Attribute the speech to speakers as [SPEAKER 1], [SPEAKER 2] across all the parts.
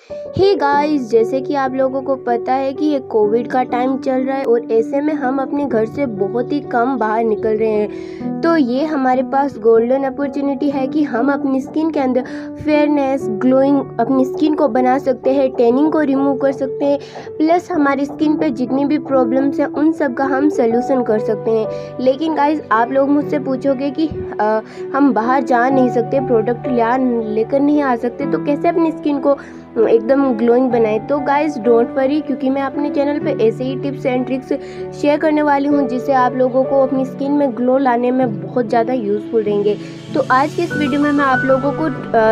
[SPEAKER 1] Hey guys, जैसे कि आप लोगों को पता है कि ये कोविड का टाइम चल रहा है और ऐसे में हम अपने घर से बहुत ही कम बाहर निकल रहे हैं। तो ये हमारे पास गोल्डन अपॉर्चुनिटी है कि हम अपनी स्किन के अंदर फेयरनेस, ग्लोइंग अपनी स्किन को बना सकते हैं, टैनिंग को रिमूव कर सकते हैं, प्लस हमारी स्किन पे जितनी भी प्रॉब्लम्स हैं उन सब का हम सल्यूशन कर सकते हैं। लेकिन गाइस, आप लोग मुझसे पूछोगे कि हम बाहर जा नहीं सकते, प्रोडक्ट लेकर नहीं आ सकते, तो कैसे अपनी स्किन को एकदम ग्लोइंग बनाए। तो गाइस डोंट वरी, क्योंकि मैं अपने चैनल पे ऐसे ही टिप्स एंड ट्रिक्स शेयर करने वाली हूँ जिससे आप लोगों को अपनी स्किन में ग्लो लाने में बहुत ज़्यादा यूज़फुल रहेंगे। तो आज की इस वीडियो में मैं आप लोगों को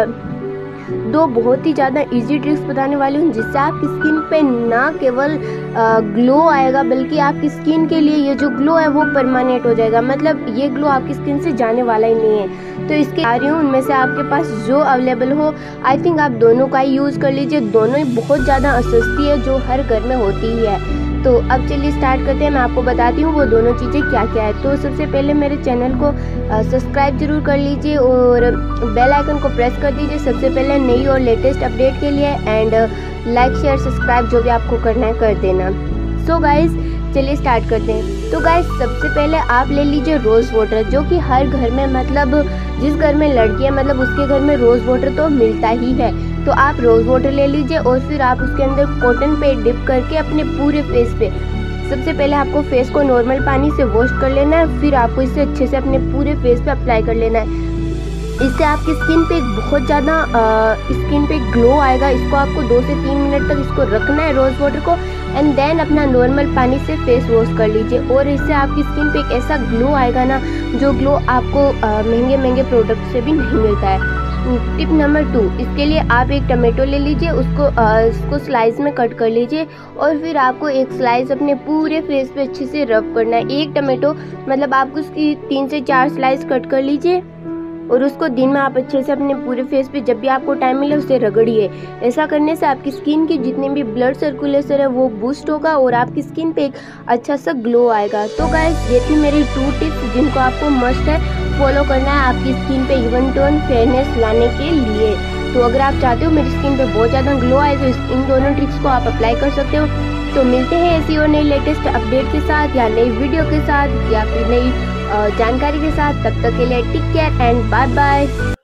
[SPEAKER 1] दो बहुत ही ज़्यादा इजी ट्रिक्स बताने वाली हूँ जिससे आपकी स्किन पे ना केवल ग्लो आएगा बल्कि आपकी स्किन के लिए ये जो ग्लो है वो परमानेंट हो जाएगा। मतलब ये ग्लो आपकी स्किन से जाने वाला ही नहीं है। तो इसके आ रही हूँ, उनमें से आपके पास जो अवेलेबल हो, आई थिंक आप दोनों का ही यूज़ कर लीजिए। दोनों ही बहुत ज़्यादा सस्ती है जो हर घर में होती ही है। तो अब चलिए स्टार्ट करते हैं। मैं आपको बताती हूँ वो दोनों चीज़ें क्या क्या है। तो सबसे पहले मेरे चैनल को सब्सक्राइब जरूर कर लीजिए और बेल आइकन को प्रेस कर दीजिए सबसे पहले नई और लेटेस्ट अपडेट के लिए। एंड लाइक शेयर सब्सक्राइब जो भी आपको करना है कर देना। सो गाइज चलिए स्टार्ट करते हैं। तो गाइज सबसे पहले आप ले लीजिए रोज़ वाटर, जो कि हर घर में, मतलब जिस घर में लड़की है मतलब उसके घर में रोज़ वाटर तो मिलता ही है। तो आप रोज़ वाटर ले लीजिए और फिर आप उसके अंदर कॉटन पे डिप करके अपने पूरे फेस पे, सबसे पहले आपको फेस को नॉर्मल पानी से वॉश कर लेना है, फिर आपको इसे अच्छे से अपने पूरे फेस पे अप्लाई कर लेना है। इससे आपकी स्किन पे बहुत ज़्यादा स्किन पे ग्लो आएगा। इसको आपको 2 से 3 मिनट तक इसको रखना है रोज़ वाटर को, एंड देन अपना नॉर्मल पानी से फेस वॉश कर लीजिए और इससे आपकी स्किन पे एक ऐसा ग्लो आएगा ना, जो ग्लो आपको महंगे महंगे प्रोडक्ट से भी नहीं मिलता है। टिप नंबर 2, इसके लिए आप एक टमाटो ले लीजिए, उसको स्लाइस में कट कर लीजिए और फिर आपको एक स्लाइस अपने पूरे फेस पे अच्छे से रब करना है। एक टमाटो मतलब आपको उसकी 3 से 4 स्लाइस कट कर लीजिए और उसको दिन में आप अच्छे से अपने पूरे फेस पे जब भी आपको टाइम मिले उसे रगड़िए। ऐसा करने से आपकी स्किन की जितने भी ब्लड सर्कुलेशन है वो बूस्ट होगा और आपकी स्किन पे एक अच्छा सा ग्लो आएगा। तो गाइस ये थी मेरी 2 टिप्स जिनको आपको मस्ट है फॉलो करना है आपकी स्किन पे इवन टोन फेयरनेस लाने के लिए। तो अगर आप चाहते हो मेरी स्किन पे बहुत ज़्यादा ग्लो आए तो इन दोनों ट्रिक्स को आप अप्लाई कर सकते हो। तो मिलते हैं ऐसी और नई लेटेस्ट अपडेट के साथ या नई वीडियो के साथ या फिर नई जानकारी के साथ। तब तक के लिए take care and bye bye.